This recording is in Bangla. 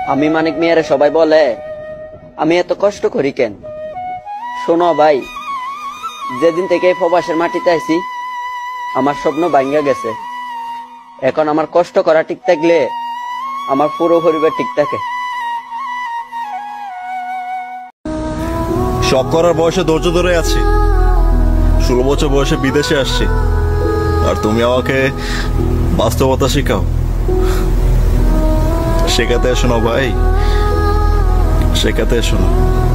আমি মানিক মিয়ারে সবাই বলে আমি এত কষ্ট করি কেন। শোনো ভাই, যেদিন থেকে এই প্রবাসের মাটিতে আইছি আমার স্বপ্ন ভাঙ্গা গেছে। এখন আমার কষ্ট করা ঠিক থাকলে আমার পুরো পরিবার ঠিক থাকে। শখ করার বয়সে ধৈর্য ধরে আছি, 16 বছর বয়সে বিদেশে আসছি, আর তুমি আমাকে বাস্তবতা শেখাও। শেখাতে এসো না ভাই, শেখাতে এসো না।